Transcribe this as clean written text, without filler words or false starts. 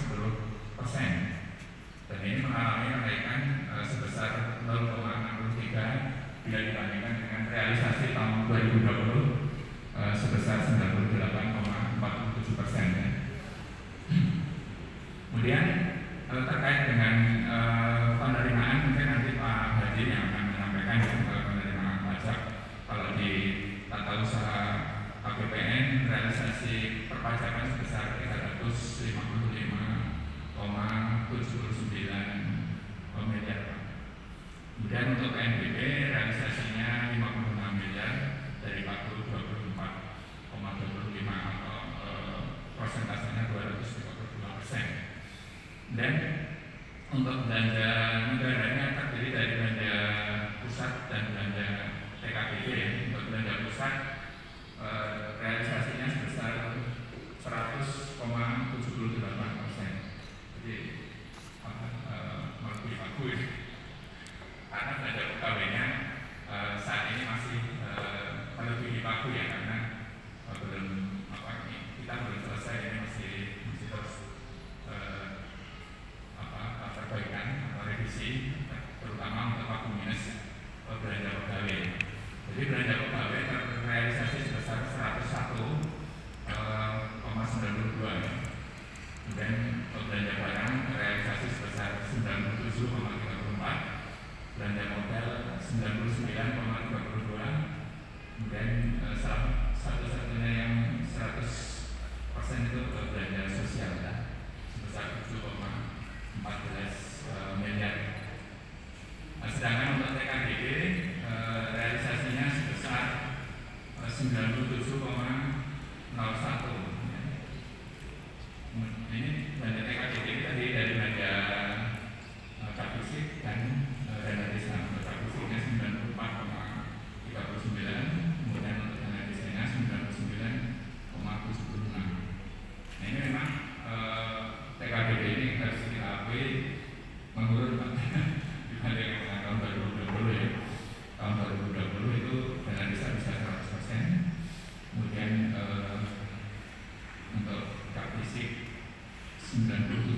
10%, dan ini mengalami kenaikan sebesar 0,63 bila dibandingkan dengan realisasi tahun 2020 sebesar 98,47%. Kemudian terkait dengan penerimaan, mungkin nanti Pak Hadi yang akan menyampaikan penerimaan pajak. Kalau di tata usaha APBN realisasi perpajakan sebesar 355,79 miliar. Kemudian untuk PNBP realisasinya 56 miliar dari 24,25 atau persentasenya 232%. Dan untuk belanja negaranya terdiri dari belanja pusat dan belanja TKPB. Untuk belanja pusat realisasinya sebesar 100,78%. Jadi melebihi bagus karena belanja pegawainya saat ini masih melebihi baku ya, karena belum kita belum selesai, ini masih terus perbaikan atau revisi, terutama untuk waktu minus belanja pegawai. Jadi belanja pegawai terrealisasi sebesar 101,92. Kemudian belanja barang terrealisasi sebesar 97,34. Belanja modal 99,32. Kemudian satu-satunya yang 100% itu belanja sosial ya, sebesar 7,14 miliar. Sedangkan untuk TKDD realisasinya sebesar 97,01. Ini belanja TKDD tadi dari belanja fisik dan dana desa. Untuk fisiknya 94,39, kemudian untuk dana desanya 99,76. Nah ini memang TKDD ini harus kita akui menurun dibanding dengan tahun 2020 ya. Tahun 2020 itu dana desa bisa 100%. Kemudian untuk fisik 97,01.